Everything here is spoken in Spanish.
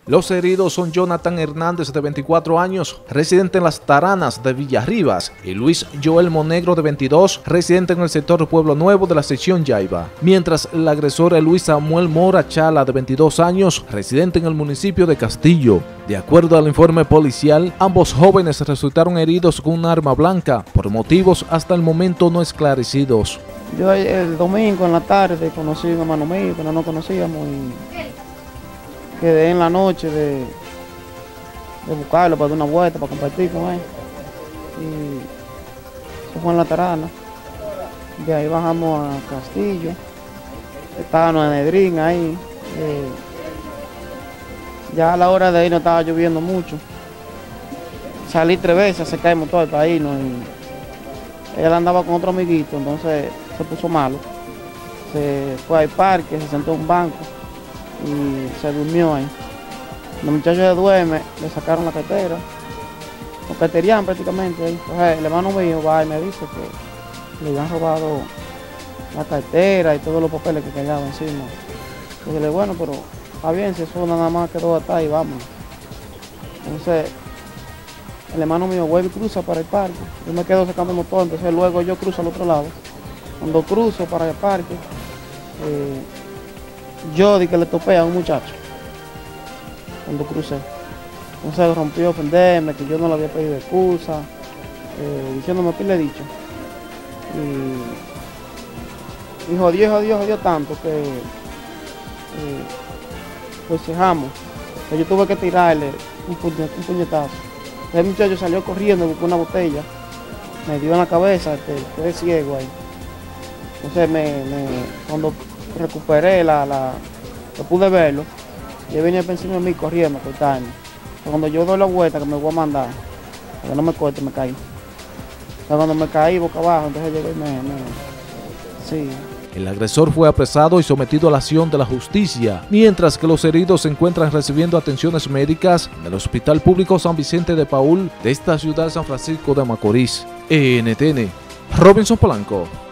Los heridos son Jonathan Hernández, de 24 años, residente en Las Taranas de Villarribas, y Luis Joel Monegro, de 22, residente en el sector Pueblo Nuevo de la sección Yaiba. Mientras el agresor es Luis Samuel Mora Chala, de 22 años, residente en el municipio de Castillo. De acuerdo al informe policial, ambos jóvenes resultaron heridos con un arma blanca, por motivos hasta el momento no esclarecidos. Yo el domingo en la tarde conocí a un hermano mío que no nos conocíamos y quedé en la noche de buscarlo para dar una vuelta, para compartir con él. Y se fue en La Tarana. De ahí bajamos a Castillo. Estábamos en Edrín ahí. Ya a la hora de ir no estaba lloviendo mucho. Salí 3 veces, se cae el motor para irnos. Y él andaba con otro amiguito, entonces se puso malo. Se fue al parque, se sentó en un banco y se durmió ahí. Los muchachos se duermen, le sacaron la cartera, lo carterían prácticamente ahí. Entonces el hermano mío va y me dice que le habían robado la cartera y todos los papeles que quedaban encima. Y yo le dije, bueno, pero está bien, si eso nada más quedó hasta ahí, vamos. Entonces el hermano mío vuelve y cruza para el parque. Yo me quedo sacando el motor, entonces luego yo cruzo al otro lado. Cuando cruzo para el parque, yo di que le topé a un muchacho cuando crucé. Entonces rompió a ofenderme, que yo no le había pedido excusa, diciéndome que le he dicho. Y jodió tanto que pues cejamos. Yo tuve que tirarle un puñetazo. El muchacho salió corriendo, buscó una botella, me dio en la cabeza, quedé ciego ahí. Entonces cuando recuperé lo pude verlo, yo venía encima de mí corriendo, cortando. Cuando yo doy la vuelta que me voy a mandar, para que no me corte, me caí. Cuando me caí boca abajo, entonces llegué y sí. El agresor fue apresado y sometido a la acción de la justicia, mientras que los heridos se encuentran recibiendo atenciones médicas del Hospital Público San Vicente de Paúl de esta ciudad de San Francisco de Macorís. NTN, Robinson Polanco.